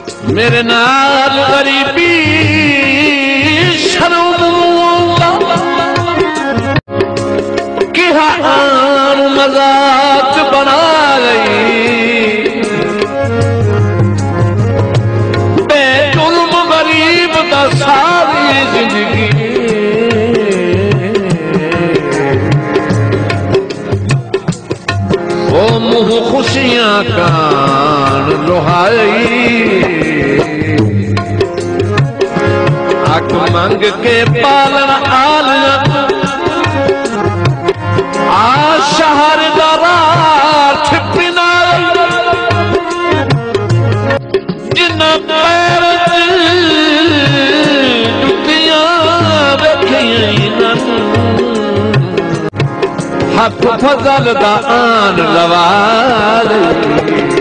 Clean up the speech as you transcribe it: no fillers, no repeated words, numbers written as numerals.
मेरे नाल गरीबी शर्म कि आन मजाक बना गई। बेजुल्म गरीब का सारी जिंदगी वो मुँह खुशियां कान लुहाई। हक मंग के पालन आलिया आ शहर दरार छिपिना जिन पैर जुतियां रखियां हथ फजल दा आन लवाल।